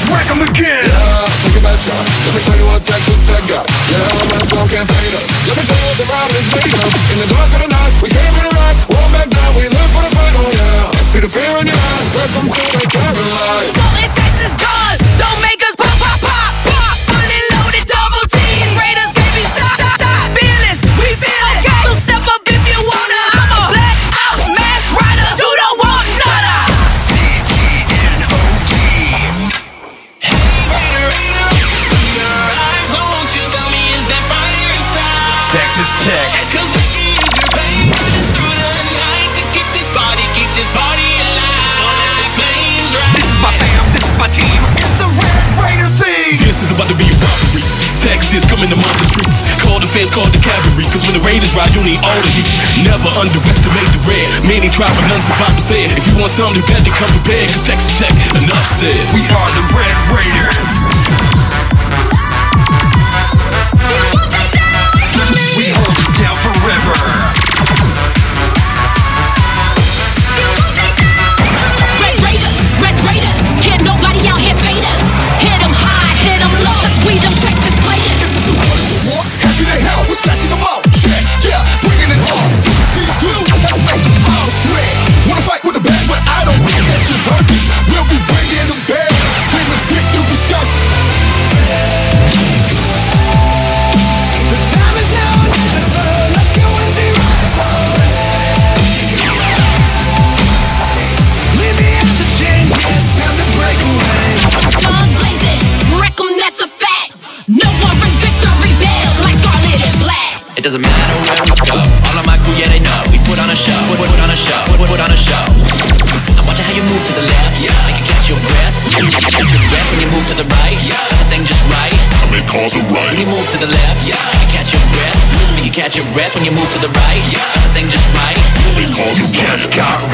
wreck 'em again. Yeah, take a best shot. Let me show you what Texas Tech got. Yeah, my smoke can't fade us. Let me show you what the ride is made of. In the dark of the night, we came for the ride. Roll back down, we live for the fight. Oh yeah, see the fear in your eyes. Welcome to the paradise. So in Texas guns, don't make us pop, pop, pop, pop. Fully loaded, double team. Raiders can't be stopped, stop, stop. Fearless, we fearless. Okay. So step up if you wanna. I'm a black out mass rider. You don't want nada. CTNOD. Hey, Raider, Raider, your eyes on you. Tell me, is that fire inside? Texas Tech. Cause we can use your pain through the night to keep this body alive. So let the flames rise. This is my fam, this is my team. It's the Red Raider team. This is about to be a robbery. Texas coming to mop the streets. Call the feds, call the cavalry. Cause when the Raiders ride, you need all the heat. Never underestimate the red. Many tried but none survived said. If you want something better, come prepared. Cause Texas Tech, enough said. We are the Red Raiders. We hold it down forever. Red Raiders, can't nobody out here fade us. Hit 'em high, hit 'em low, cause we them Texas players. Happy they hell, we're scratching them out. Check, yeah, bringing it home. Let's make them all sweat. Wanna fight with the best, but I don't think that you're worth it. We'll be bringing them back. Bring the victory suck. The time is now or never. Let's go and be rivals. Leave me at the change. It's time to break away. Guns blazing, wreck 'em, that's a fact. No one rings victory bells like scarlet and black. It doesn't matter where we go. All of my crew, yeah, they know. We put on a show, put on a show, put on a show. I'm watching how you move to the left, yeah. Make you catch your breath. Catch your breath when you move to the right, yeah. That's the thing just right. I may cause a right. When you move to the left, yeah. Make you catch your breath. Make you catch your breath when you move to the right, yeah. That's the thing just right. I may cause a right. Just got